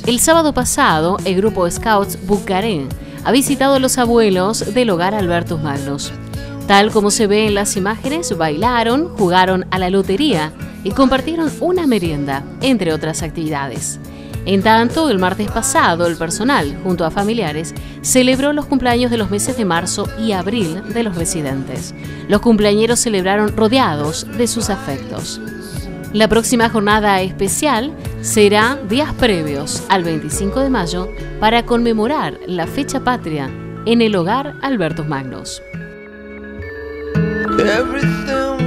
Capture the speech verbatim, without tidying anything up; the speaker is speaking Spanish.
El sábado pasado, el grupo Scouts Bucaré ha visitado a los abuelos del hogar Albertus Magnus. Tal como se ve en las imágenes, bailaron, jugaron a la lotería y compartieron una merienda, entre otras actividades. En tanto, el martes pasado, el personal, junto a familiares, celebró los cumpleaños de los meses de marzo y abril de los residentes. Los cumpleañeros celebraron rodeados de sus afectos. La próxima jornada especial será días previos al veinticinco de mayo para conmemorar la fecha patria en el hogar Albertus Magnus. Everything